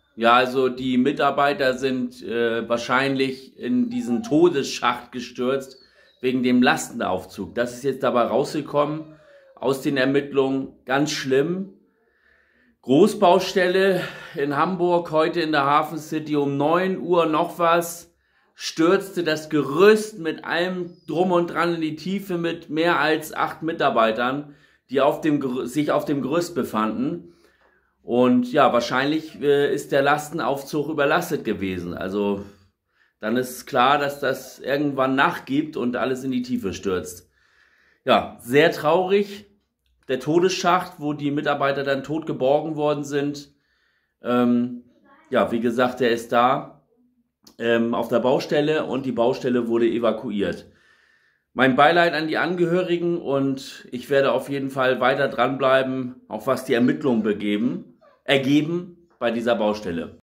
Ja, also die Mitarbeiter sind wahrscheinlich in diesen Todesschacht gestürzt wegen dem Lastenaufzug. Das ist jetzt dabei rausgekommen aus den Ermittlungen. Ganz schlimm. Großbaustelle in Hamburg, heute in der Hafen City um 9 Uhr noch was, stürzte das Gerüst mit allem drum und dran in die Tiefe mit mehr als 8 Mitarbeitern, die sich auf dem Gerüst befanden. Und ja, wahrscheinlich ist der Lastenaufzug überlastet gewesen. Also dann ist klar, dass das irgendwann nachgibt und alles in die Tiefe stürzt. Ja, sehr traurig. Der Todesschacht, wo die Mitarbeiter dann tot geborgen worden sind. Ja, wie gesagt, der ist da auf der Baustelle und die Baustelle wurde evakuiert. Mein Beileid an die Angehörigen und ich werde auf jeden Fall weiter dranbleiben, auch was die Ermittlungen ergeben bei dieser Baustelle.